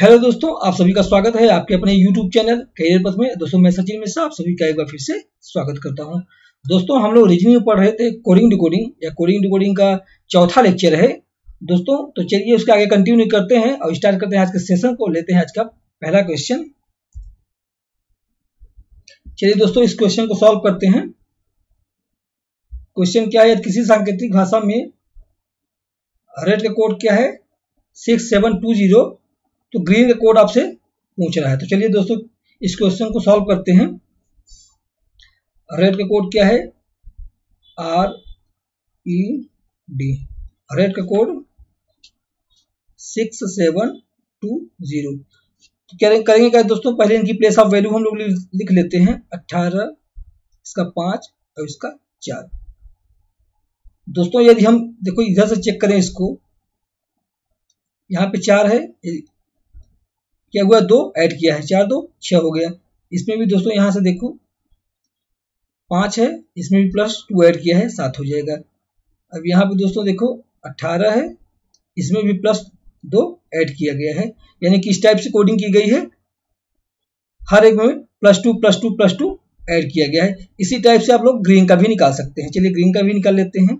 Hello दोस्तों, आप सभी का स्वागत है आपके अपने YouTube चैनल करियर पथ में। दोस्तों मैं सचिन मिश्रा आप सभी का एक बार फिर से स्वागत करता हूं। दोस्तों हम लोग रीजनिंग में पढ़ रहे थे कोडिंग डिकोडिंग या कोडिंग डिकोडिंग का चौथा लेक्चर है दोस्तों। तो चलिए उसके आगे कंटिन्यू करते हैं और स्टार्ट करते हैं आज के सेशन को। लेते हैं आज का पहला क्वेश्चन। चलिए दोस्तों इस क्वेश्चन को सॉल्व करते हैं। क्वेश्चन क्या है, किसी सांकेतिक भाषा में रेड का कोड क्या है 6720, तो ग्रीन का कोड आपसे पूछ रहा है। तो चलिए दोस्तों इस क्वेश्चन को सॉल्व करते हैं। रेड का कोड क्या है RED, रेड का कोड 6720। तो करेंगे क्या दोस्तों, पहले इनकी प्लेस ऑफ वैल्यू हम लोग लिख लेते हैं 18, इसका 5 और इसका 4। दोस्तों यदि हम देखो इधर से चेक करें इसको, यहाँ पे 4 है, क्या हुआ 2 ऐड किया है, 4 2 6 हो गया। इसमें भी दोस्तों यहां से देखो 5 है, इसमें भी +2 ऐड किया है 7 हो जाएगा। अब यहाँ पे दोस्तों देखो 18 है, इसमें भी +2 ऐड किया गया है, यानी कि इस टाइप से कोडिंग की गई है। हर एक में +2 ऐड किया गया है। इसी टाइप से आप लोग ग्रीन का भी निकाल सकते हैं। चलिए ग्रीन का भी निकाल लेते हैं।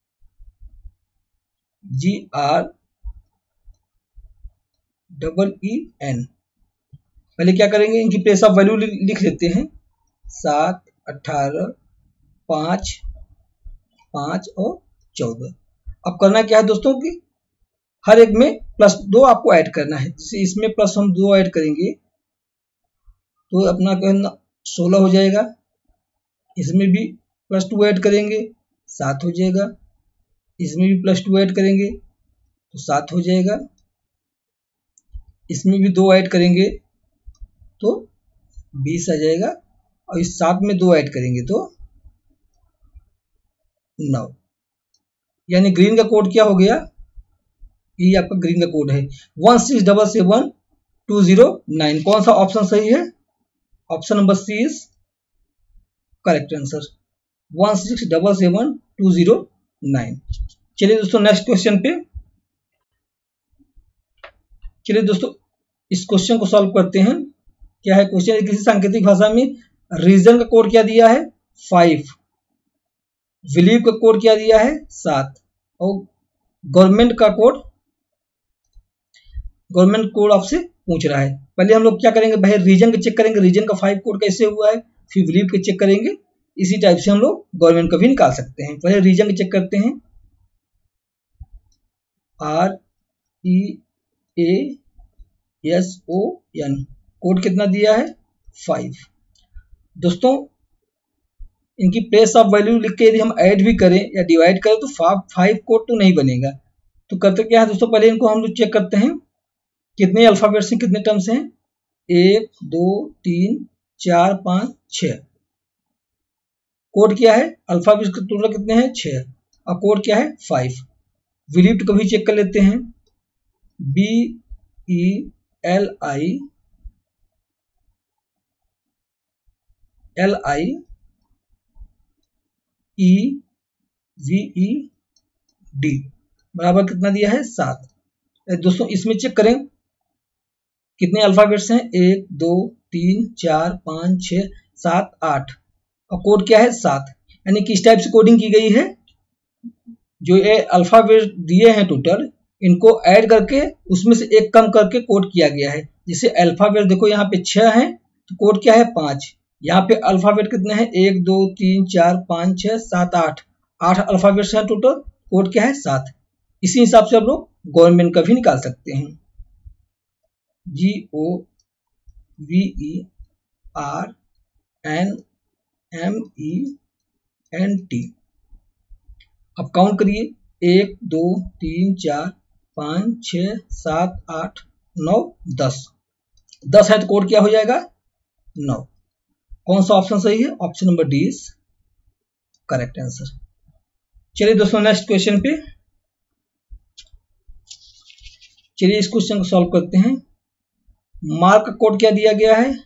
GREEN। पहले क्या करेंगे, इनकी प्लेस ऑफ वैल्यू लिख लेते हैं 7 18 5 5 और 14। अब करना क्या है दोस्तों कि हर एक में +2 आपको ऐड करना है। जैसे इसमें प्लस हम 2 ऐड करेंगे तो अपना कहना 16 हो जाएगा। इसमें भी +2 ऐड करेंगे 7 हो जाएगा। इसमें भी +2 ऐड करेंगे तो 7 हो जाएगा। इसमें भी 2 ऐड करेंगे तो 20 आ जाएगा। और इस 7 में 2 ऐड करेंगे तो 9। यानी ग्रीन का कोड क्या हो गया, ये आपका ग्रीन का कोड है 1677209। कौन सा ऑप्शन सही है, option number C is correct answer 1677209। चलिए दोस्तों नेक्स्ट क्वेश्चन पे। चलिए दोस्तों इस क्वेश्चन को सॉल्व करते हैं। क्या है क्वेश्चन, किसी सांकेतिक भाषा में रीजन का कोड क्या दिया है 5, बिलीव का कोड क्या दिया है 7 और गवर्नमेंट कोड आपसे पूछ रहा है। पहले हम लोग क्या करेंगे भाई, रीजन का चेक करेंगे, रीजन का 5 कोड कैसे हुआ है, फिर बिलीव का चेक करेंगे। इसी टाइप से हम लोग गवर्नमेंट का भी निकाल सकते हैं। पहले रीजन का चेक करते हैं REASON, कोड कितना दिया है 5। दोस्तों इनकी प्लेस ऑफ वैल्यू लिख के यदि हम ऐड भी करें या डिवाइड करें तो 5 कोड तो नहीं बनेगा। तो करते क्या है दोस्तों, पहले इनको हम लोग चेक करते हैं कितने अल्फाबेट्स हैं, कितने टर्म्स हैं, 1 2 3 4 5 6। कोड क्या है, अल्फाबेट्स का टोटल कितने हैं 6 और कोड क्या है 5। बिलीव्ड को भी चेक कर लेते हैं, BELIEVED बराबर कितना दिया है 7। दोस्तों इसमें चेक करें कितने अल्फाबेट्स हैं, 1 2 3 4 5 6 7 8 और कोड क्या है 7। यानी कि इस टाइप से कोडिंग की गई है। जो ये अल्फाबेट दिए हैं टोटल, इनको ऐड करके उसमें से एक कम करके कोड किया गया है। जैसे अल्फाबेट देखो यहाँ पे 6 हैं तो कोड क्या है 5। यहाँ पे अल्फाबेट कितने हैं 1 2 3 4 5 6 7 8 अल्फाबेट्स हैं टोटल, कोड क्या है 7। इसी हिसाब से आप लोग गवर्नमेंट का भी निकाल सकते हैं। GOVERNMENT। अब काउंट करिए 1 2 3 4 5 6 7 8 9 10 है तो कोड क्या हो जाएगा 9। कौन सा ऑप्शन सही है, option number D is correct answer. चलिए दोस्तों नेक्स्ट क्वेश्चन पे। चलिए इस क्वेश्चन को सॉल्व करते हैं। मार्क का कोड क्या दिया गया है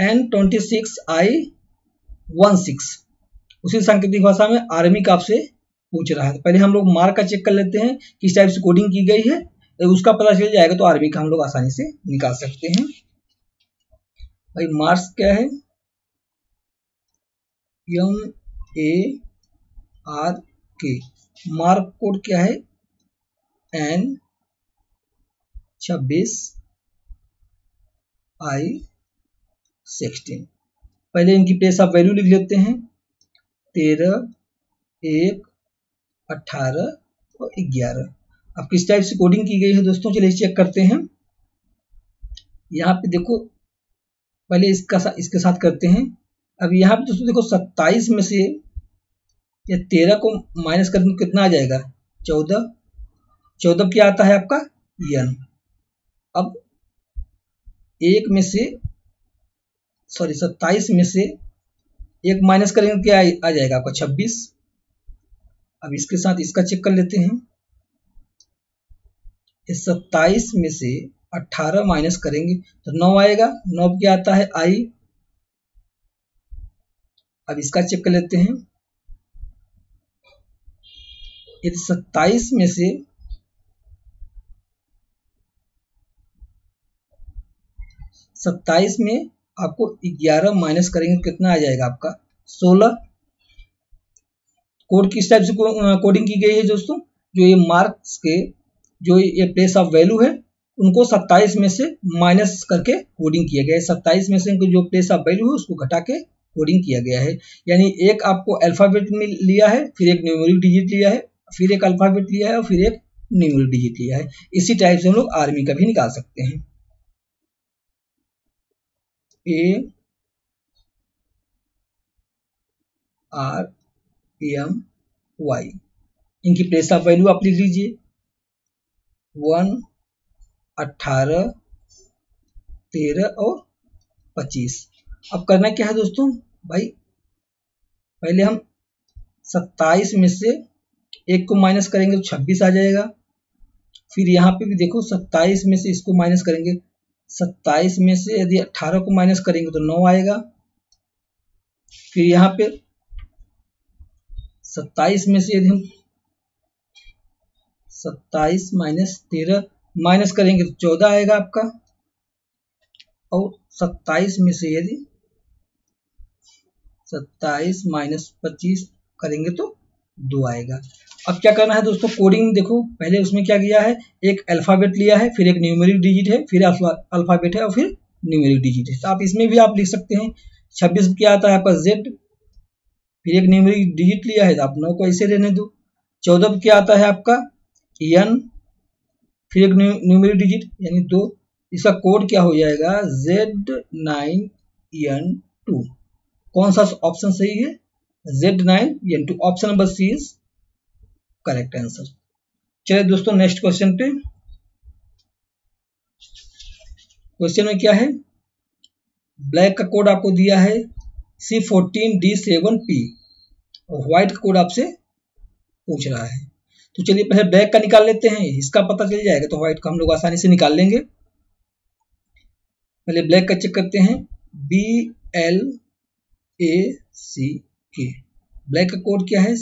N26I16। उसी सांकेतिक भाषा में आर्मी का आपसे पूछ रहा है। तो पहले हम लोग मार्क का चेक कर लेते हैं किस टाइप से कोडिंग की गई है। उसका पता चल जाएगा तो आर्मी का हम लोग आसानी से निकाल सकते हैं। भाई मार्क्स क्या है, MARK, मार्क कोड क्या है N26I16। पहले इनकी प्लेस ऑफ वैल्यू लिख लेते हैं, 13, 1, 18 और 11। अब किस टाइप से कोडिंग की गई है दोस्तों, चलिए चेक करते हैं। यहाँ पे देखो, पहले इसके साथ करते हैं। अब यहाँ पे दोस्तों देखो 27 में से या 13 को माइनस करने कितना आ जाएगा, 14। 14 क्या आता है आपका n। अब 27 में से 1 माइनस करेंगे क्या आ जाएगा आपका 26। अब इसके साथ इसका चेक कर लेते हैं। इस 27 में से 18 माइनस करेंगे तो 9 आएगा। 9 क्या आता है I। अब इसका चेक कर लेते हैं। यदि 27 में से 27 में आपको 11 माइनस करेंगे कितना आ जाएगा आपका 16। कोड किस टाइप से कोडिंग की गई है दोस्तों, जो ये मार्क्स के जो ये प्लेस ऑफ वैल्यू है उनको 27 में से माइनस करके कोडिंग किया गया है। 27 में से जो प्लेस ऑफ वैल्यू है उसको घटा के कोडिंग किया गया है। यानी एक आपको अल्फाबेट में लिया है, फिर एक न्यूमेरिक डिजिट लिया है, फिर एक अल्फाबेट लिया है और फिर एक न्यूमेरिक डिजिट लिया है। इसी टाइप से हम लोग आर्मी का भी निकाल सकते हैं। ARMY, इनकी प्लेस ऑफ वैल्यू आप लिख लीजिए 1, 18, 13 और 25। अब करना क्या है दोस्तों, भाई पहले हम 27 में से 1 को माइनस करेंगे तो 26 आ जाएगा। फिर यहाँ पे भी देखो 27 में से इसको माइनस करेंगे, 27 में से यदि 18 को माइनस करेंगे तो 9 आएगा। फिर यहाँ पे 27 में से यदि हम 27 माइनस 13 माइनस करेंगे तो 14 आएगा आपका। और 27 में से यदि 27 माइनस 25 करेंगे तो 2 आएगा। अब क्या करना है दोस्तों, कोडिंग देखो पहले उसमें क्या किया है, एक अल्फाबेट लिया है, फिर एक न्यूमेरिक डिजिट है, फिर अल्फाबेट है और फिर न्यूमेरिक डिजिट है। तो आप इसमें भी आप लिख सकते हैं। 26 क्या आता है आपका Z, फिर एक न्यूमेरिक डिजिट लिया है तो आप 9 को ऐसे रहने दो। 14 क्या आता है आपका N, फिर एक न्यूमेरिक डिजिट यानी 2। इसका कोड क्या हो जाएगा Z9N2। कौन सा ऑप्शन सही है, Z9N2। Option number C is correct answer. चलिए दोस्तों नेक्स्ट क्वेश्चन पे। क्वेश्चन में क्या है, ब्लैक का कोड आपको दिया है C14D7P और व्हाइट का कोड आपसे पूछ रहा है। तो चलिए पहले ब्लैक का निकाल लेते हैं, इसका पता चल जाएगा तो व्हाइट का हम लोग आसानी से निकाल लेंगे। पहले ब्लैक का चेक करते हैं, BLACK। ब्लैक का कोड क्या है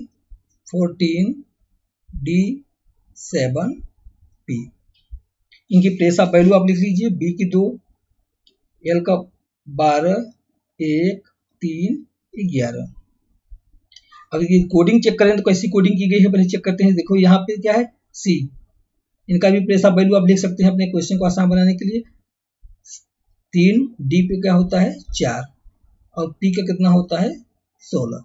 C14D7P। इनकी प्लेस ऑफ वैल्यू आप लिख लीजिए, B की 2, L का 12, 1, 3, 11। अब ये कोडिंग चेक करें तो कैसी कोडिंग की गई है पहले चेक करते हैं। देखो यहाँ पे क्या है C, इनका भी प्लेस ऑफ वैल्यू आप लिख सकते हैं अपने क्वेश्चन को आसान बनाने के लिए। 3, D पे क्या होता है 4 और P का कितना होता है 16।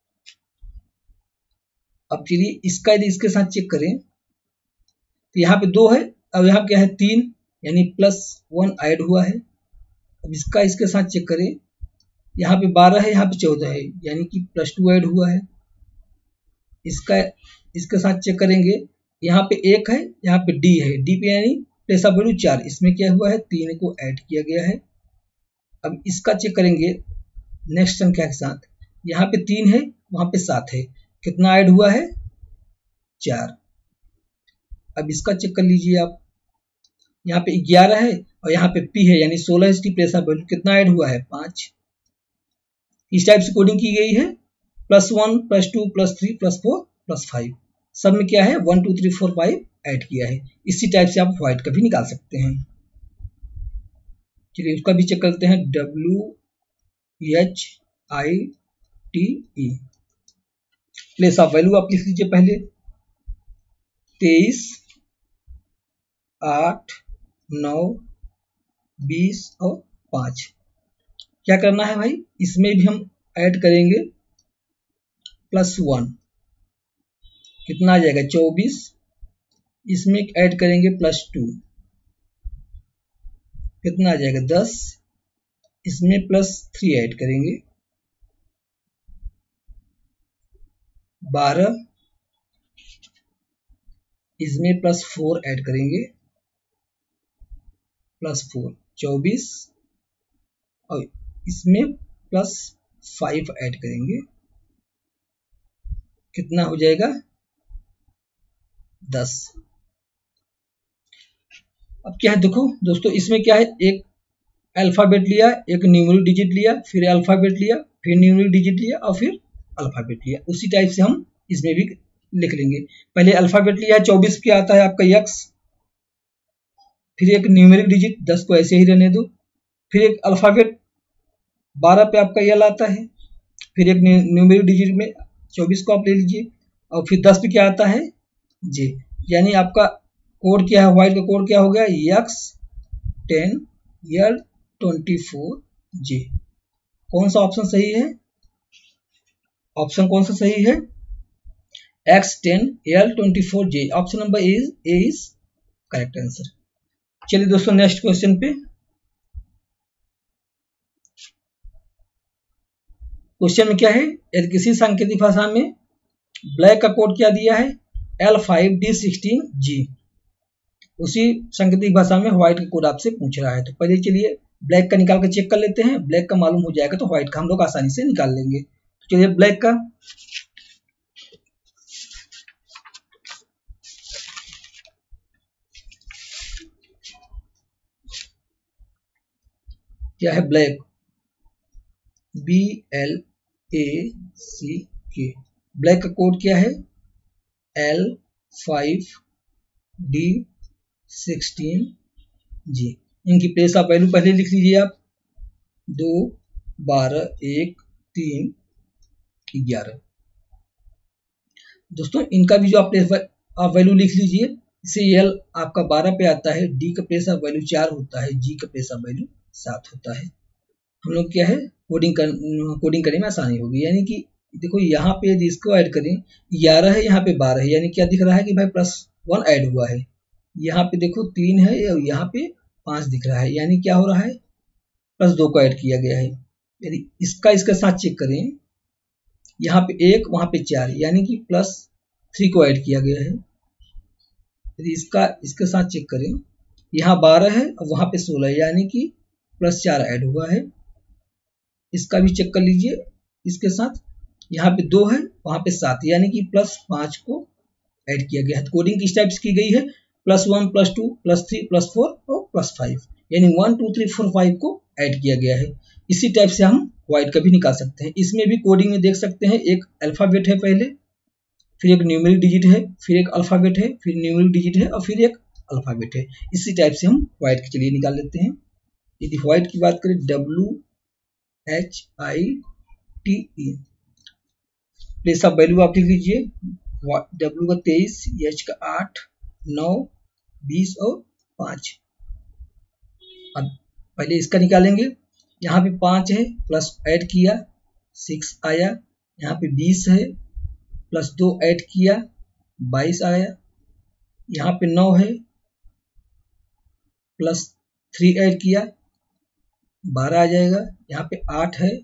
अब चलिए इसका यदि इसके साथ चेक करें तो यहाँ पे 2 है, अब यहाँ क्या है 3 यानी +1 ऐड हुआ है। अब इसका इसके साथ चेक करें, यहाँ पे 12 है, यहाँ पे 14 है यानी कि +2 ऐड हुआ है। इसका इसके साथ चेक करेंगे, यहाँ पे 1 है, यहाँ पे D है, D पे यानी प्लेस ऑफ वैल्यू 4, इसमें क्या हुआ है 3 को ऐड किया गया है। अब इसका चेक करेंगे नेक्स्ट संख्या के साथ, यहाँ पे 3 है, वहां पे 7 है, कितना ऐड हुआ है 4। अब इसका चेक कर लीजिए आप, यहाँ पे 11 है और यहाँ पे P है यानी 16, इसकी प्लेस ऑफ वैल्यू कितना ऐड हुआ है 5। इस टाइप से कोडिंग की गई है, +1 +2 +3 +4 +5। सब में क्या है 1 2 3 4 5 ऐड किया है। इसी टाइप से आप व्हाइट का भी निकाल सकते हैं। चलिए उसका भी चेक करते हैं। WHITE प्लेस ऑफ वैल्यू आप लिख लीजिए पहले 23, 8, 9, 20 और 5। क्या करना है भाई, इसमें भी हम ऐड करेंगे +1, कितना आ जाएगा 24। इसमें ऐड करेंगे +2, कितना आ जाएगा 10। इसमें +3 ऐड करेंगे 12। इसमें +4 ऐड करेंगे +4 24 और इसमें +5 ऐड करेंगे, कितना हो जाएगा 10। अब क्या है देखो दोस्तों, इसमें क्या है, एक अल्फाबेट लिया, एक न्यूमेरिक डिजिट लिया, फिर अल्फाबेट लिया, फिर न्यूमेरिक डिजिट लिया और फिर अल्फाबेट लिया। उसी टाइप से हम इसमें भी लिख लेंगे। पहले अल्फाबेट लिया है 24 क्या आता है आपका x, फिर एक न्यूमेरिक डिजिट 10 को ऐसे ही रहने दो, फिर एक अल्फाबेट 12 पे आपका l आता है, फिर एक न्यूमेरिक डिजिट में 24 को आप ले लीजिए और फिर 10 पे क्या आता है j। यानी आपका कोड क्या है, व्हाइट का कोड क्या हो गया X10 L24J। कौन सा ऑप्शन सही है, ऑप्शन कौन सा सही है X10 L24J, option number A is correct answer. चलिए दोस्तों नेक्स्ट क्वेश्चन पे। क्वेश्चन में क्या है, यदि किसी सांकेतिक भाषा में ब्लैक का कोड क्या दिया है L5D16G, उसी सांकेतिक भाषा में व्हाइट का कोड आपसे पूछ रहा है। तो पहले चलिए ब्लैक का निकाल कर चेक कर लेते हैं। ब्लैक का मालूम हो जाएगा तो व्हाइट का हम लोग आसानी से निकाल लेंगे। तो चलिए ब्लैक का क्या है, ब्लैक BLACK, ब्लैक का कोड क्या है L5D16G। इनकी प्लेस ऑफ वैल्यू पहले लिख लीजिए आप 2, 12, 1, 3, 11। दोस्तों इनका भी जो आप प्लेस ऑफ वैल्यू लिख लीजिए। इसे L आपका 12 पे आता है, D का प्लेस ऑफ वैल्यू 4 होता है, G का प्लेस ऑफ वैल्यू 7 होता है। हम लोग क्या है कोडिंग करने में आसानी होगी। यानी कि देखो यहाँ पे यदि इसको ऐड करें 11 है, यहाँ पे 12 है, यानी क्या दिख रहा है कि भाई +1 ऐड हुआ है। यहाँ पे देखो 3 है और यहाँ पे 5 दिख रहा है, यानी क्या हो रहा है +2 को ऐड किया गया है। यदि इसका इसके साथ चेक करें, यहाँ पे 1 वहां पे 4, यानी कि +3 को ऐड किया गया है। यदि इसका इसके साथ चेक करें, यहाँ 12 है और वहां पे 16 है, यानी कि +4 ऐड हुआ है। इसका भी चेक कर लीजिए इसके साथ, यहाँ पे 2 है वहां पे 7, यानी कि +5 को ऐड किया गया है। कोडिंग किस टाइप से की गई है +1 +2 +3 +4 और +5, यानी 1 2 3 4 5 को ऐड किया गया है। इसी टाइप से हम व्हाइट का भी निकाल सकते हैं। इसमें भी कोडिंग में देख सकते हैं, एक अल्फाबेट है पहले, फिर एक न्यूमेरिक डिजिट है, फिर एक अल्फाबेट है, फिर न्यूमेरिक डिजिट है और फिर एक अल्फाबेट है। इसी टाइप से हम व्हाइट के चलिए निकाल लेते हैं। यदि व्हाइट की बात करें WHITE, प्लेस ऑफ वैल्यू आप लिख लीजिए W का 23, H का 8, 9, 20 और 5। अब पहले इसका निकालेंगे। यहाँ पे 5 है, प्लस ऐड किया 6 आया, यहाँ पे 20 है, +2 ऐड किया 22 आया, यहाँ पे 9 है, +3 ऐड किया 12 आ जाएगा, यहाँ पे 8 है,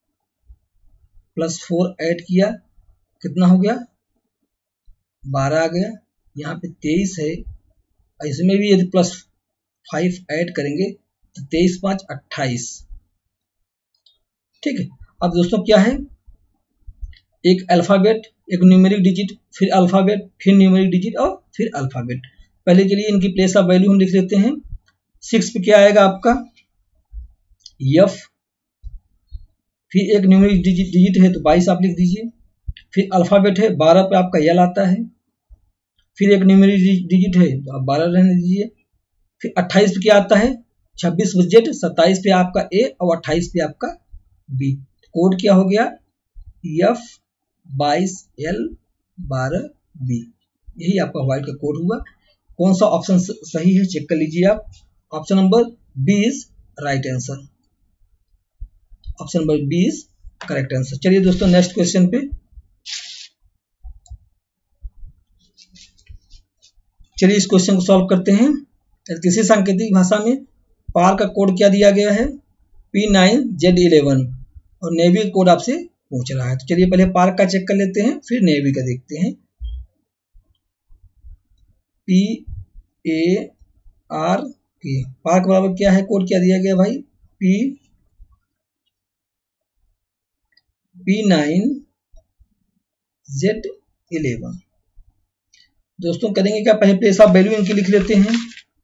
+4 ऐड किया कितना हो गया 12 आ गया, यहाँ पे 23 है, इसमें भी यदि +5 ऐड करेंगे तो 23 5 28। ठीक है। अब दोस्तों क्या है, एक अल्फाबेट, एक न्यूमेरिक डिजिट, फिर अल्फाबेट, फिर न्यूमेरिक डिजिट और फिर अल्फाबेट। पहले चलिए इनकी प्लेस ऑफ वैल्यू हम लिख लेते हैं। 6 पे क्या आएगा आपका F, फिर एक न्यूमेरिक डिजिट है तो 22 आप लिख दीजिए, फिर अल्फाबेट है 12 पे आपका L आता है, फिर एक न्यूमेरिक डिजिट है तो आप 12 रहने दीजिए। फिर 28 पे क्या आता है, 26 पे जेड, 27 पे आपका ए और 28 पे आपका बी। कोड क्या हो गया, F22L12B, यही आपका व्हाइट का कोड हुआ। कौन सा ऑप्शन सही है चेक कर लीजिए आप। Option number B is right answer, option number B is correct answer. चलिए दोस्तों नेक्स्ट क्वेश्चन पे, चलिए इस क्वेश्चन को सॉल्व करते हैं। किसी सांकेतिक भाषा में पार का कोड क्या दिया गया है, P9Z11, और नेवी का कोड आपसे पूछ रहा है। तो चलिए पहले पार्क का चेक कर लेते हैं, फिर नेवी का देखते हैं। PARK, पार्क बराबर क्या है, कोड क्या दिया गया भाई, P9Z11। दोस्तों करेंगे क्या, पहले प्लेस ऑफ वैल्यू इनकी लिख लेते हैं,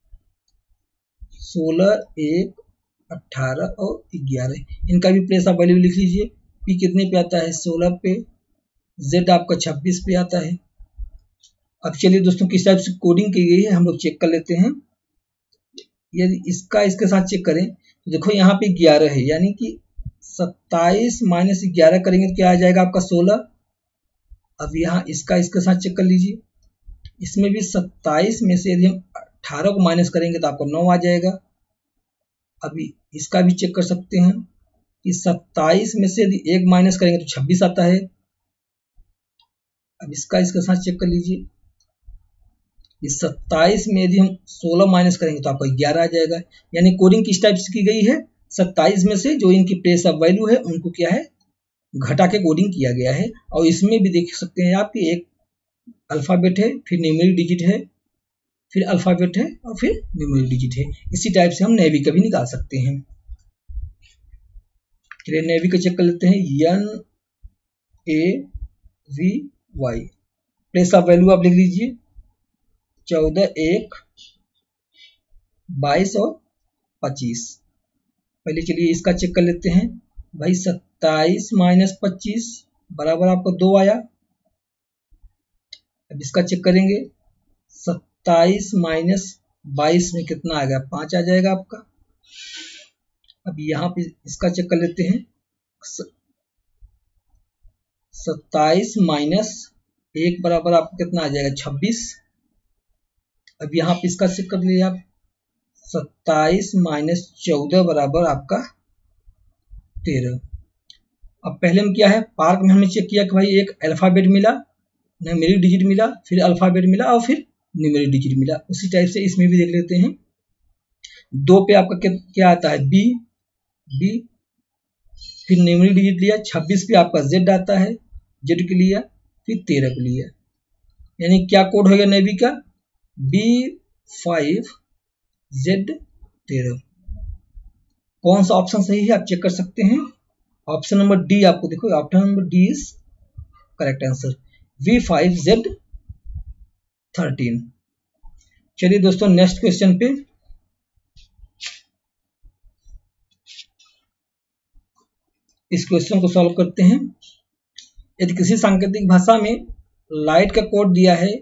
16, 1, 18 और 11, इनका भी प्लेस ऑफ वैल्यू लिख लीजिए। P कितने पे आता है, 16 पे, Z आपका 26 पे आता है। अब चलिए दोस्तों किस टाइप से कोडिंग की गई है हम लोग चेक कर लेते हैं। यदि इसका इसके साथ चेक करें तो देखो यहाँ पे 11 है, यानी कि 27 माइनस 11 करेंगे तो क्या आ जाएगा आपका 16। अब यहाँ इसका इसके साथ चेक कर लीजिए, इसमें भी 27 में से यदि हम 18 को माइनस करेंगे तो आपको 9 आ जाएगा। अभी इसका भी चेक कर सकते हैं कि 27 में से यदि 1 माइनस करेंगे तो 26 आता है। अब इसका इसके साथ चेक कर लीजिए, इस 27 में यदि हम 16 माइनस करेंगे तो आपका 11 आ जाएगा। यानी कोडिंग किस टाइप से की गई है, 27 में से जो इनकी प्लेस ऑफ वैल्यू है उनको क्या है घटा के कोडिंग किया गया है। और इसमें भी देख सकते हैं आप कि एक अल्फाबेट है, फिर न्यूमेरिक डिजिट है, फिर अल्फाबेट है और फिर न्यूमेरिक डिजिट है। इसी टाइप से हम नेवी का भी निकाल सकते हैं। चलिए नेवी का चेक कर लेते हैं, NAVY, प्लेस ऑफ वैल्यू आप लिख लीजिए 14, 1, 22 और 25। पहले चलिए इसका चेक कर लेते हैं भाई, 27 माइनस 25 बराबर आपको 2 आया। अब इसका चेक करेंगे, 27 माइनस 22 में कितना आ गया, 5 आ जाएगा आपका। अब यहाँ पे इसका चेक कर लेते हैं, 27 माइनस 1 बराबर आपको कितना आ जाएगा, 26। अब यहाँ पे इसका चेक कर लीजिए आप, 27 माइनस 14 बराबर आपका 13। अब पहले में क्या है, पार्क में हमने चेक किया कि भाई एक अल्फाबेट मिला, न्यूमेरिक डिजिट मिला, फिर अल्फाबेट मिला और फिर न्यूमेरिक डिजिट मिला। उसी टाइप से इसमें भी देख लेते हैं। 2 पे आपका क्या आता है, बी, फिर न्यूमेरिक डिजिट लिया, 26 पे आपका जेड आता है, जेड के लिया, फिर 13 के लिया। यानी क्या कोड हो गया नेवी का, B5Z13। कौन सा ऑप्शन सही है आप चेक कर सकते हैं। ऑप्शन नंबर डी, आपको देखो option number D is correct answer, B5Z13। चलिए दोस्तों नेक्स्ट क्वेश्चन पे, इस क्वेश्चन को सॉल्व करते हैं। यदि किसी सांकेतिक भाषा में लाइट का कोड दिया है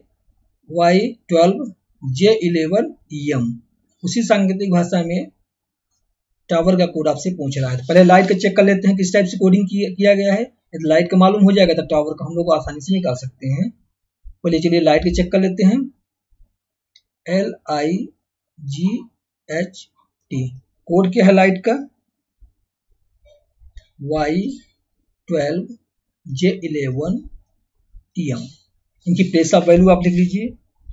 Y12J11M, उसी सांकेतिक भाषा में टावर का कोड आपसे पूछ रहा है। तो पहले लाइट का चेक कर लेते हैं किस टाइप से कोडिंग किया गया है। यदि लाइट का मालूम हो जाएगा तो टावर का हम लोग आसानी से निकाल सकते हैं। पहले चलिए लाइट का चेक कर लेते हैं, LIGHT, कोड क्या है लाइट का, Y12J11M। इनकी प्लेस ऑफ वैल्यू आप लिख लीजिए,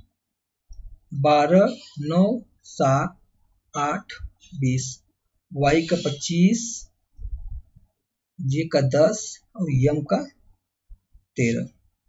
12, 9, 7, 8, 20, Y का 25, J का 10 और M का 13।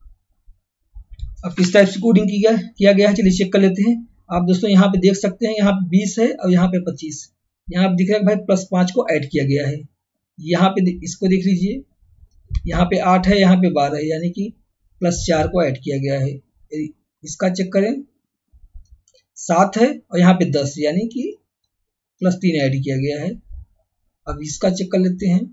अब किस टाइप से कोडिंग किया गया है चलिए चेक कर लेते हैं। आप दोस्तों यहाँ पे देख सकते हैं, यहाँ पे 20 है और यहाँ पे 25, यहाँ पे दिख रहा है भाई +5 को ऐड किया गया है। यहाँ पे इसको देख लीजिए, यहाँ पे 8 है, यहाँ पे 12 है, यानी कि +4 को ऐड किया गया है। इसका चेक करें, 7 है और यहाँ पे 10, यानी कि +3 ऐड किया गया है। अब इसका चेक कर लेते हैं,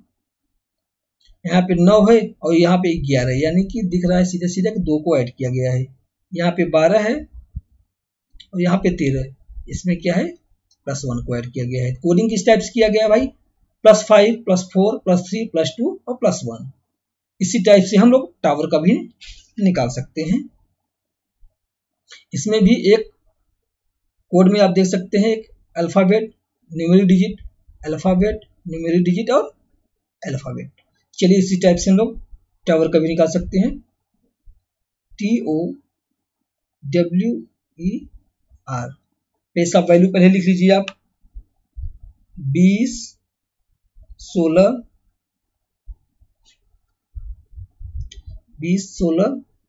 यहाँ पे 9 है और यहाँ पे 11 है, यानी कि दिख रहा है सीधा सीधा कि 2 को ऐड किया गया है। यहाँ पे 12 है और यहाँ पे 13, इसमें क्या है +1 को ऐड किया गया है। कोडिंग किस टाइप से किया गया है भाई, +5 +4 +3 +2 और +1। इसी टाइप से हम लोग टावर का भी निकाल सकते हैं। इसमें भी एक कोड में आप देख सकते हैं एक alphabet, numeric digit, alphabet, numeric digit और अल्फाबेट। चलिए इसी टाइप से हम लोग टावर का भी निकाल सकते हैं। TOWER पेस ऑफ वैल्यू पहले लिख लीजिए आप, 20 16 20 16,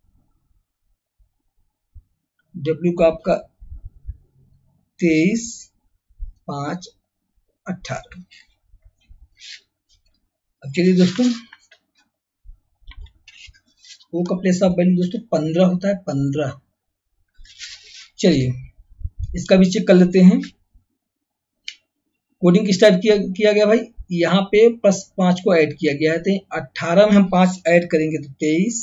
W का आपका 23 5 18। अब चलिए दोस्तों O का प्लेस ऑफ वैल्यू दोस्तों 15 होता है, 15। चलिए इसका भी चेक कर लेते हैं। कोडिंग किस टाइप किया गया भाई, यहाँ पे +5 को ऐड किया गया है, तो 18 में हम 5 ऐड करेंगे तो 23,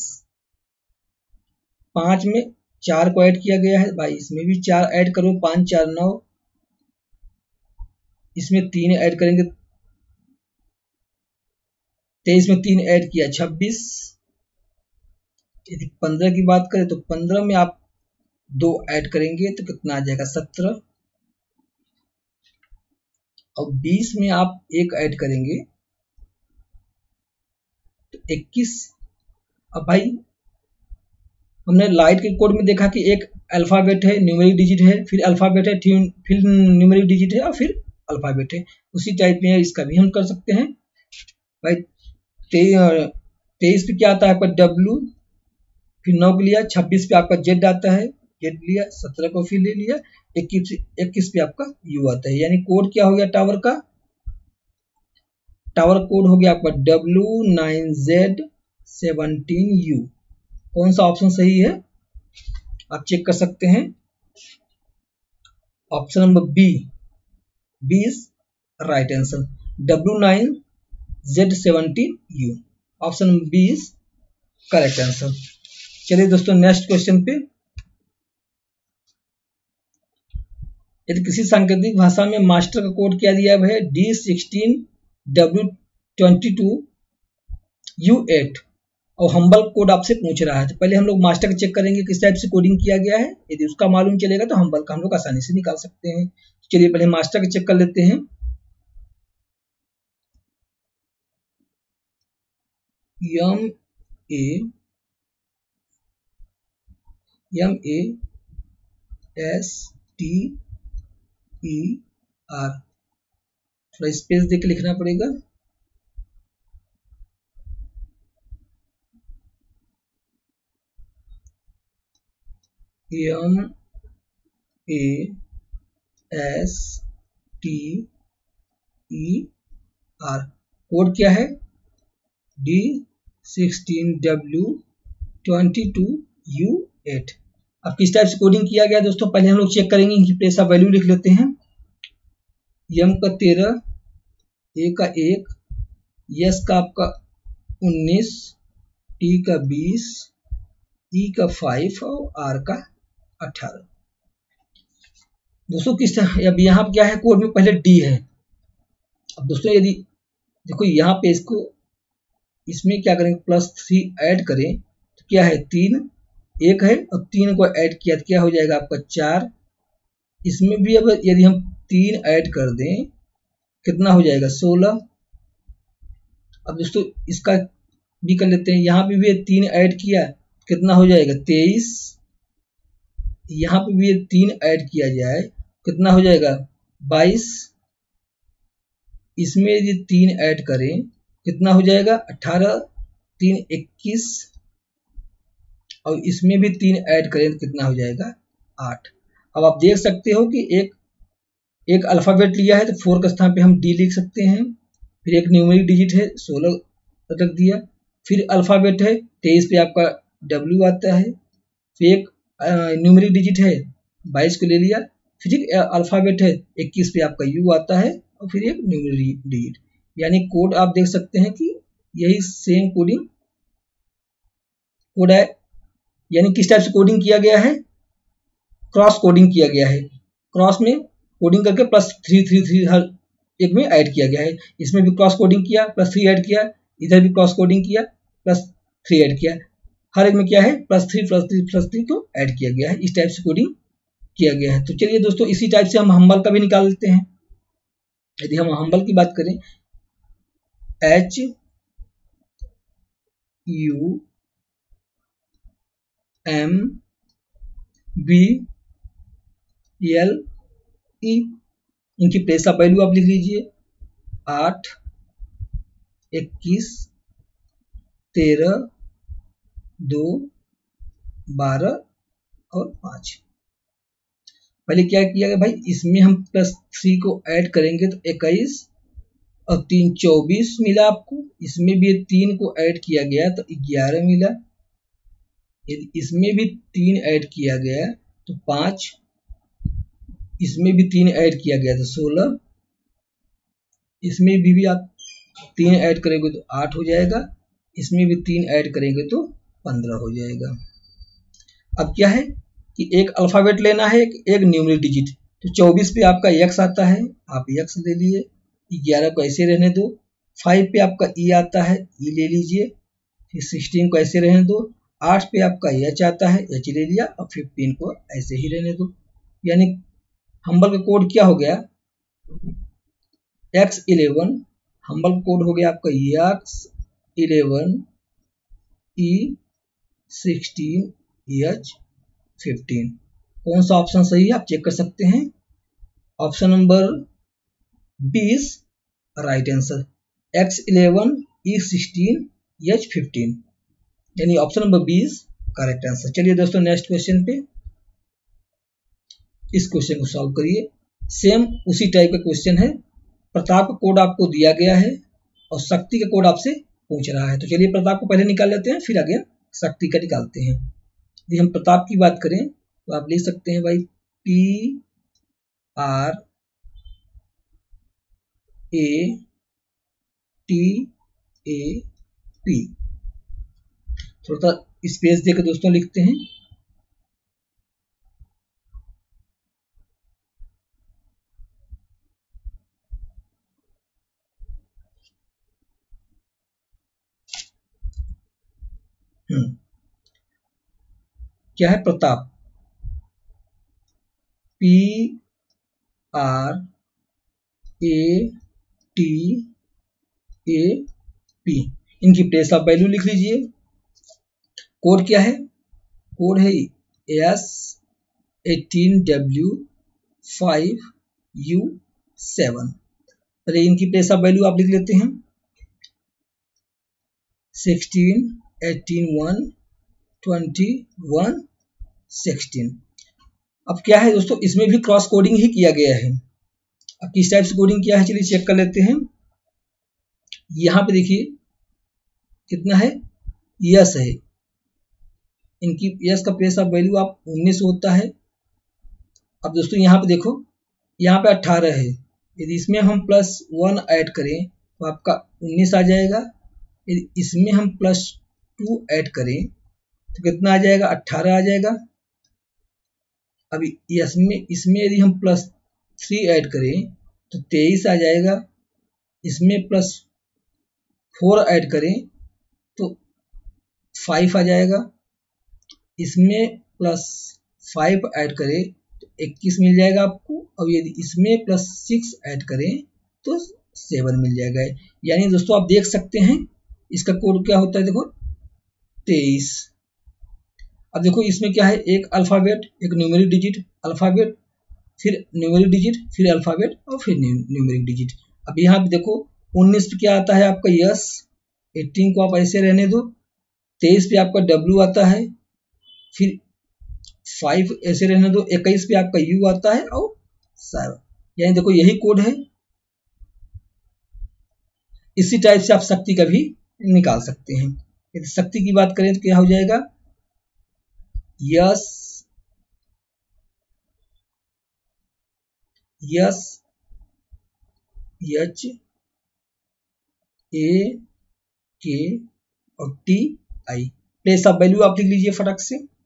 5 में 4 को ऐड किया गया है भाई, इसमें भी 4 ऐड करो, 5 4 9, इसमें 3 ऐड करेंगे, 23 में 3 ऐड किया 26। यदि 15 की बात करें तो 15 में आप 2 ऐड करेंगे तो कितना आ जाएगा 17, और 20 में आप 1 ऐड करेंगे तो 21। अब भाई हमने लाइट के कोड में देखा कि एक अल्फाबेट है, न्यूमेरिक डिजिट है, फिर अल्फाबेट है, फिर न्यूमेरिक डिजिट है और फिर अल्फाबेट है। उसी टाइप में इसका भी हम कर सकते हैं भाई। 23 पे क्या आता है आपका W, फिर 9 को लिया, 26 पे आपका Z आता है, Z लिया, 17 को फिर ले लिया, 21 पे आपका U आता है। यानी कोड क्या हो गया टावर का, टावर कोड हो गया आपका W9Z17U। कौन सा ऑप्शन सही है आप चेक कर सकते हैं। Option number B is right answer, W9Z17U। Option number B is correct answer. चलिए दोस्तों नेक्स्ट क्वेश्चन पे, यदि किसी सांकेतिक भाषा में मास्टर का कोड क्या दिया है D16W22U8 और हम्बल कोड आपसे पूछ रहा है, तो पहले हम लोग मास्टर का चेक करेंगे किस टाइप से कोडिंग किया गया है। यदि उसका मालूम चलेगा तो हम्बल का हम लोग आसानी से निकाल सकते हैं। चलिए पहले मास्टर का चेक कर लेते हैं। MASTER, थोड़ा स्पेस देके लिखना पड़ेगा। MASTER कोड क्या है D16W22U8। अब किस टाइप से कोडिंग किया गया दोस्तों, पहले हम लोग चेक करेंगे इनकी प्लेस ऑफ वैल्यू लिख लेते हैं। M का 13, A का 1, S का आपका 19, T का 20, E का 5 और R का 18। दोस्तों किस तरह, अब यहाँ क्या है कोड में पहले D है। अब दोस्तों यदि देखो यहाँ पे इसमें क्या करेंगे +3 ऐड करें तो क्या है 3, 1 है और 3 को ऐड किया तो क्या हो जाएगा आपका 4। इसमें भी अब यदि हम 3 ऐड कर दें कितना हो जाएगा 16। अब दोस्तों इसका भी कर लेते हैं, यहाँ पे भी 3 ऐड किया कितना हो जाएगा 23। यहाँ पे भी 3 ऐड किया जाए कितना हो जाएगा 22। इसमें यदि 3 ऐड करें कितना हो जाएगा 18, 3 21, और इसमें भी 3 ऐड करें तो कितना हो जाएगा 8। अब आप देख सकते हो कि एक अल्फाबेट लिया है तो 4 के स्थान पे हम D लिख सकते हैं, फिर एक न्यूमेरिक डिजिट है 16 रख दिया, फिर अल्फाबेट है 23 पे आपका W आता है, फिर एक न्यूमेरिक डिजिट है 22 को ले लिया, फिर एक अल्फाबेट है 21 पे आपका U आता है और फिर एक न्यूमेरिक डिजिट। यानी कोड आप देख सकते हैं कि यही सेम कोड है यानी किस टाइप से कोडिंग किया गया है, क्रॉस कोडिंग किया गया है। क्रॉस में कोडिंग करके +3 हर एक में ऐड किया गया है। इसमें भी क्रॉस कोडिंग किया, +3 ऐड किया, इधर भी क्रॉस कोडिंग किया, +3 ऐड किया, हर एक में क्या है +3 को ऐड किया गया है। इस टाइप से कोडिंग किया गया है। तो चलिए दोस्तों, इसी टाइप से हम हम्बल का भी निकाल लेते हैं। यदि हम हम्बल की बात करें, HUMBLE, इनकी प्लेस ऑफ वैल्यू आप लिख लीजिए 8, 21, 13, 2, 12 और 5। पहले क्या किया गया भाई, इसमें हम +3 को ऐड करेंगे तो 21 और 3 24 मिला आपको। इसमें भी 3 को ऐड किया गया तो 11 मिला। यदि इसमें भी 3 ऐड किया गया तो 5, इसमें भी 3 ऐड किया गया तो 16, इसमें भी आप 3 ऐड करेंगे तो 8 हो जाएगा, इसमें भी 3 ऐड करेंगे तो 15 हो जाएगा। अब क्या है कि एक अल्फाबेट लेना है, एक न्यूमेरिक डिजिट। तो 24 पे आपका x आता है, आप x ले लिए, 11 को ऐसे रहने दो, 5 पे आपका e आता है, e ले लीजिए, फिर 16 को ऐसे रहने दो, 8 पे आपका h आता है, h ले लिया, और 15 को ऐसे ही रहने दो। यानी हम्बल का कोड क्या हो गया, X11, हम्बल कोड हो गया आपका X11 E16 H15। कौन सा ऑप्शन सही है आप चेक कर सकते हैं। Option number 20 right answer, X11 E16 H15, यानी ऑप्शन नंबर 20 करेक्ट आंसर। चलिए दोस्तों, नेक्स्ट क्वेश्चन पे, इस क्वेश्चन को सॉल्व करिए। सेम उसी टाइप का क्वेश्चन है। प्रताप का कोड आपको दिया गया है और शक्ति का कोड आपसे पूछ रहा है। तो चलिए प्रताप को पहले निकाल लेते हैं, फिर आगे शक्ति का निकालते हैं। यदि हम प्रताप की बात करें तो आप लिख सकते हैं भाई PRATAP। थोड़ा सा स्पेस देकर दोस्तों लिखते हैं। क्या है प्रताप, PRATAP, इनकी प्लेस ऑफ वैल्यू लिख लीजिए। कोड क्या है, कोड है S18W5U7। अरे इनकी प्लेस ऑफ वैल्यू आप लिख लेते हैं 16, 18, 1, 21, 16। अब क्या है दोस्तों, इसमें भी क्रॉस कोडिंग ही किया गया है। अब किस टाइप से कोडिंग किया है चलिए चेक कर लेते हैं। यहाँ पे देखिए कितना है, यस है, इनकी यस का प्लेस ऑफ वैल्यू आप 19 होता है। अब दोस्तों यहाँ पे देखो, यहाँ पे 18 है, यदि इसमें हम +1 ऐड करें तो आपका 19 आ जाएगा। यदि इसमें हम +2 ऐड करें तो कितना आ जाएगा, 18 आ जाएगा। अभी इसमें यदि हम +3 ऐड करें तो 23 आ जाएगा। इसमें +4 ऐड करें तो 5 आ जाएगा। इसमें +5 ऐड करें तो 21 मिल जाएगा आपको। और यदि इसमें +6 ऐड करें तो 7 मिल जाएगा। यानी दोस्तों आप देख सकते हैं इसका कोड क्या होता है, देखो 23। अब देखो इसमें क्या है, एक अल्फाबेट, एक न्यूमेरिक डिजिट, अल्फाबेट, फिर न्यूमेरिक डिजिट, फिर अल्फाबेट और फिर न्यूमेरिक डिजिट। अब यहाँ पे देखो 19 पे क्या आता है आपका यस, 18 को आप ऐसे रहने दो, 23 पे आपका W आता है, फिर 5 ऐसे रहने दो, 21 पे आपका U आता है और 7। यानी देखो यही कोड है। इसी टाइप से आप शक्ति का भी निकाल सकते हैं। यदि शक्ति की बात करें तो क्या हो जाएगा, यस H A K और TI। प्लेस ऑफ वैल्यू आप लिख लीजिए फटाक से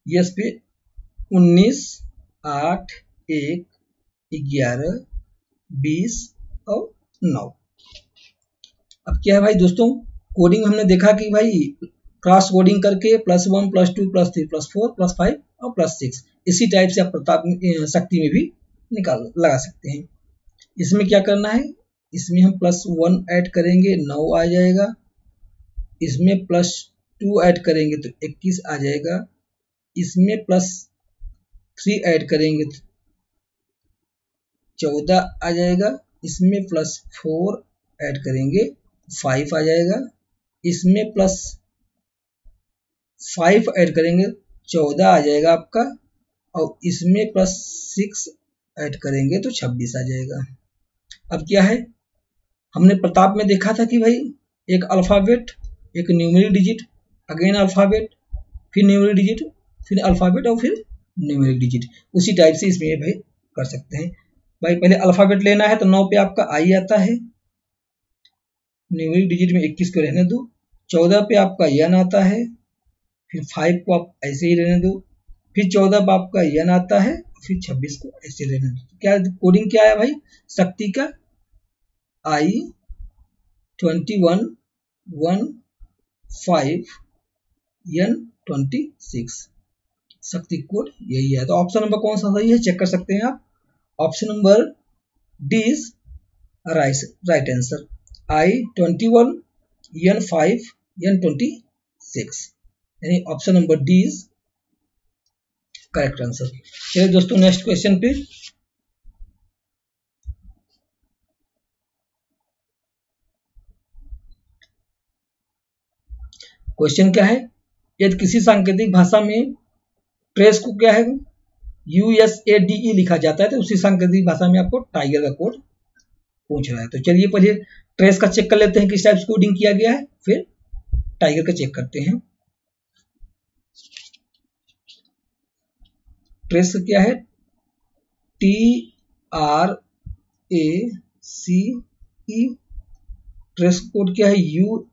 यस पे 19, 8, 1, 11, 20 और 9। अब क्या है भाई दोस्तों, कोडिंग हमने देखा कि भाई क्रॉस कोडिंग करके +1, +2, +3, +4, +5 और +6 इसी टाइप से आप प्रताप शक्ति में भी लगा सकते हैं। इसमें क्या करना है, इसमें हम +1 ऐड करेंगे 9 आ जाएगा, इसमें +2 ऐड करेंगे तो 21 आ जाएगा, इसमें +3 ऐड करेंगे तो 14 आ जाएगा, इसमें +4 ऐड करेंगे 5 आ जाएगा, इसमें +5 ऐड करेंगे 14 आ जाएगा आपका, और इसमें +6 ऐड करेंगे तो 26 आ जाएगा। अब क्या है, हमने प्रताप में देखा था कि भाई एक अल्फाबेट, एक न्यूमेरिक डिजिट, अगेन अल्फाबेट, फिर न्यूमेरिक डिजिट, फिर अल्फाबेट और फिर न्यूमेरिक डिजिट, उसी टाइप से इसमें भाई कर सकते हैं। भाई पहले अल्फाबेट लेना है तो 9 पे आपका आई आता है, न्यूमेरिक डिजिट में 21 को रहने दो, 14 पे आपका एन आता है, फिर 5 को आप ऐसे ही रहने दो, फिर 14 पे आपका एन आता है, फिर 26 को ऐसे रहने दो। क्या कोडिंग क्या है भाई, शक्ति का I21 1 5 N26 शक्ति कोड यही है। तो ऑप्शन नंबर कौन सा सही है चेक कर सकते हैं आप, option number D is right answer, I21 N5 N26 यानी option number D is correct answer. चलिए दोस्तों नेक्स्ट क्वेश्चन पे, क्वेश्चन क्या है, यदि किसी सांकेतिक भाषा में ट्रेस को क्या है USADE लिखा जाता है तो उसी सांकेतिक भाषा में आपको टाइगर का कोड पूछ रहा है। तो चलिए पहले ट्रेस का चेक कर लेते हैं किस टाइप से कोडिंग किया गया है, फिर टाइगर का चेक करते हैं। ट्रेस क्या है, TRACE, ट्रेस कोड क्या है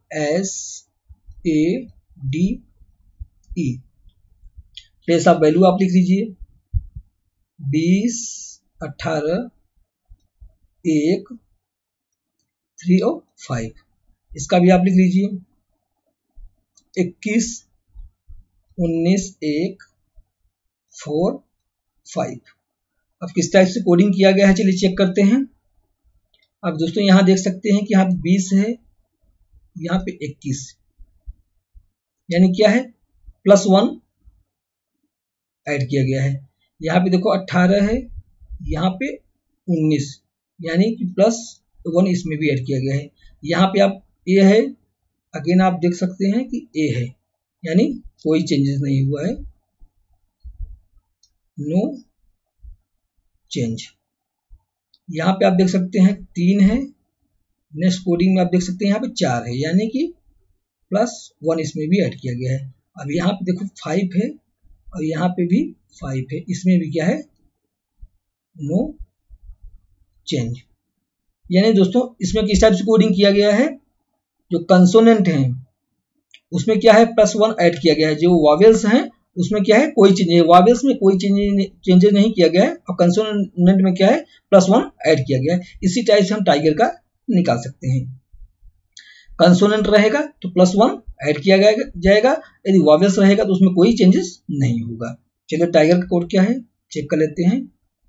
USADE। प्लेस ऑफ वैल्यू आप लिख लीजिए 20, 18, 1, 3 और 5, इसका भी आप लिख लीजिए 21, 19, 1, 4, 5। अब किस टाइप से कोडिंग किया गया है चलिए चेक करते हैं। अब दोस्तों यहां देख सकते हैं कि यहाँ पे 20 है, यहाँ पे 21, यानी क्या है +1 ऐड किया गया है। यहाँ पे देखो 18 है, यहाँ पे 19, यानी कि +1 इसमें भी ऐड किया गया है। यहाँ पे आप ए है, अगेन आप देख सकते हैं कि ए है, यानी कोई चेंजेस नहीं हुआ है, नो चेंज। यहाँ पे आप देख सकते हैं 3 है, नेक्स्ट कोडिंग में आप देख सकते हैं यहाँ पे 4 है, यानी कि +1 इसमें भी ऐड किया गया है। अब यहाँ पे देखो 5 है और यहाँ पे भी 5 है, इसमें भी क्या है नो चेंज। यानी दोस्तों इसमें किस टाइप से कोडिंग किया गया है, जो कंसोनेंट हैं उसमें क्या है +1 ऐड किया गया है, जो वॉवेल्स हैं उसमें क्या है कोई चेंज, वॉवेल्स में कोई चेंजेस नहीं किया गया है, और कंसोनेंट में क्या है +1 ऐड किया गया है। इसी टाइप से हम टाइगर का निकाल सकते हैं, कंसोनेंट रहेगा तो +1 ऐड किया जाएगा, यदि वॉवेल्स रहेगा तो उसमें कोई चेंजेस नहीं होगा। चलिए टाइगर का कोड क्या है चेक कर लेते हैं,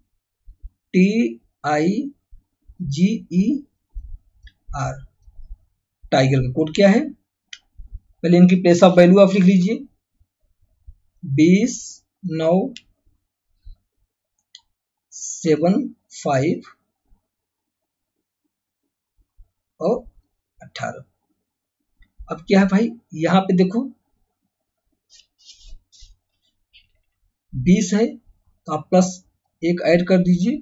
TIGER, टाइगर का कोड क्या है, पहले इनकी प्लेस ऑफ वैल्यू आप लिख लीजिए 20, 9, 7, 5 और 18। अब क्या है भाई यहाँ पे देखो 20 है तो आप +1 ऐड कर दीजिए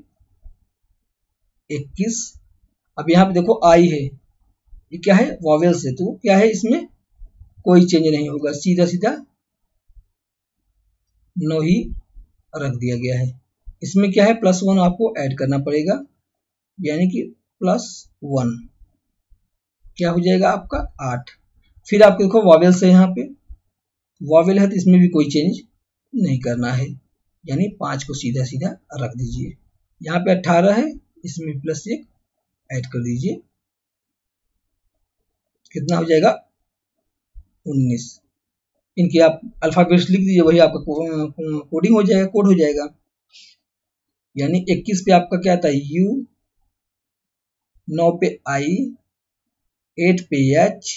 21। अब यहाँ पे देखो आई है, ये क्या है वॉवेल्स है, तो क्या है इसमें कोई चेंज नहीं होगा, सीधा सीधा नो ही रख दिया गया है। इसमें क्या है +1 आपको ऐड करना पड़ेगा, यानी कि +1 क्या हो जाएगा आपका 8। फिर आप देखो वॉवेल्स है, यहाँ पे वॉवेल है तो इसमें भी कोई चेंज नहीं करना है, यानी 5 को सीधा सीधा रख दीजिए। यहाँ पे 18 है, इसमें +1 ऐड कर दीजिए, कितना हो जाएगा 19। इनके आप अल्फाबेट्स लिख दीजिए, वही आपका कोडिंग हो जाएगा, कोड हो जाएगा। यानी 21 पे आपका क्या आता है U, 9 पे I, 8 पे H,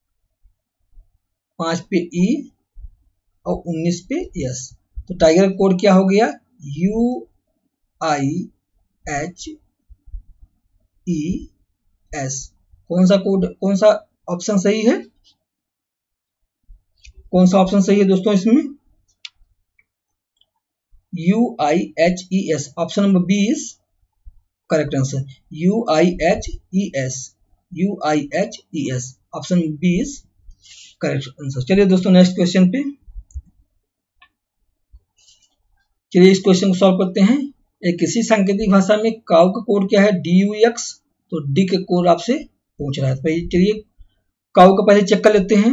5 पे E और 19 पे S। तो टाइगर कोड क्या हो गया U I H E S। कौन सा कोड, कौन सा ऑप्शन सही है, कौन सा ऑप्शन सही है दोस्तों इसमें? UIHES, option number B is correct answer. UIHES, UIHES, option B is correct answer. चलिए दोस्तों नेक्स्ट क्वेश्चन पे, चलिए इस क्वेश्चन को सॉल्व करते हैं। एक किसी सांकेतिक भाषा में काउ का कोड क्या है DUX, तो डी का कोड आपसे पूछ रहा है। तो चलिए काउ का पहले चेक कर लेते हैं।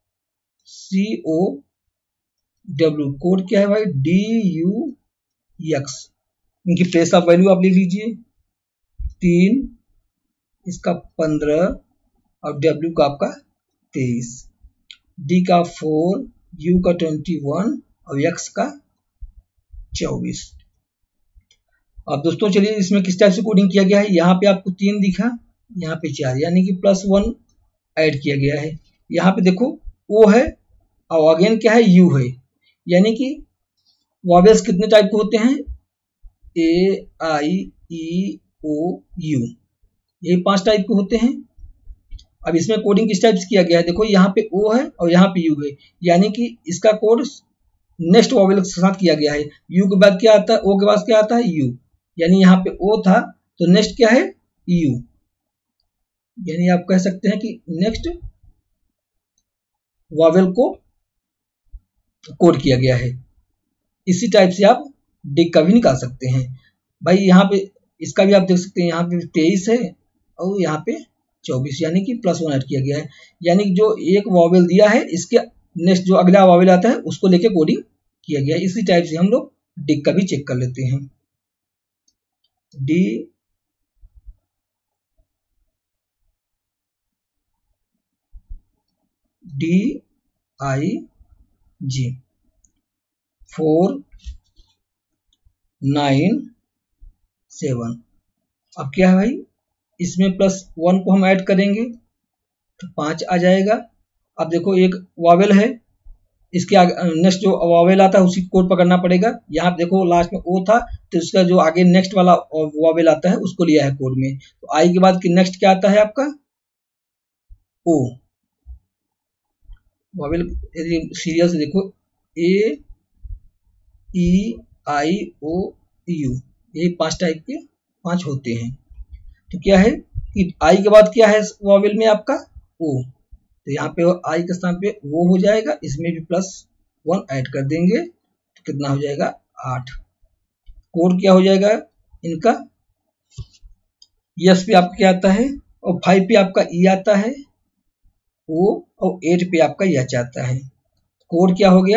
COW कोड क्या है भाई DUX। इनकी प्लेस ऑफ वैल्यू आप लिख लीजिए 3, इसका 15 और W का आपका 23, D का 4, U का 21 और X का 24। अब दोस्तों चलिए इसमें किस टाइप से कोडिंग किया गया है। यहाँ पे आपको 3 दिखा, यहाँ पे 4, यानी कि +1 ऐड किया गया है। यहाँ पे देखो O है और अगेन क्या है U है, यानी कि वॉवेल्स कितने टाइप के होते हैं A I E O U, ये 5 टाइप के होते हैं। अब इसमें कोडिंग किस टाइप से किया गया है, देखो यहाँ पे O है और यहाँ पे U है, यानी कि इसका कोड नेक्स्ट वॉवेल के साथ किया गया है। U के बाद क्या आता है, O के बाद क्या आता है U, यानी यहाँ पे O था तो नेक्स्ट क्या है U, यानी आप कह सकते हैं कि नेक्स्ट वॉवेल को कोड किया गया है। इसी टाइप से आप डिक का भी निकाल सकते हैं भाई। यहाँ पे इसका भी आप देख सकते हैं, यहाँ पे 23 है और यहाँ पे 24, यानी कि +1 ऐड किया गया है। यानी कि जो एक वॉवेल दिया है इसके नेक्स्ट जो अगला वॉवेल आता है उसको लेके कोडिंग किया गया है। इसी टाइप से हम लोग डिक का भी चेक कर लेते हैं। DIG 4 9 7। अब क्या है भाई, इसमें +1 को हम ऐड करेंगे तो 5 आ जाएगा। अब देखो एक वॉवेल है, इसके आगे नेक्स्ट जो वॉवेल आता है उसी कोड पकड़ना पड़ेगा। यहाँ देखो लास्ट में O था तो इसका जो आगे नेक्स्ट वाला वॉवेल आता है उसको लिया है कोड में। तो I के बाद नेक्स्ट क्या आता है आपका O वॉवेल। सीरियल से देखो A E I O U, ये 5 टाइप के 5 होते हैं। तो क्या है कि I के बाद क्या है वॉवेल में आपका O, तो यहाँ पे I के स्थान पे वो हो जाएगा, इसमें भी +1 ऐड कर देंगे तो कितना हो जाएगा 8। कोड क्या हो जाएगा इनका, S पे आपका क्या आता है और 5 पे आपका E आता है O और 8 पे आपका H आता है। कोड क्या हो गया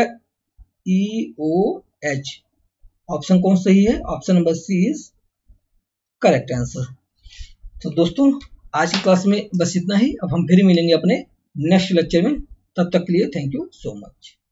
EOH। ऑप्शन कौन सही है, option number C is correct answer. तो दोस्तों आज की क्लास में बस इतना ही। अब हम फिर मिलेंगे अपने नेक्स्ट लेक्चर में, तब तक के लिए थैंक यू सो मच।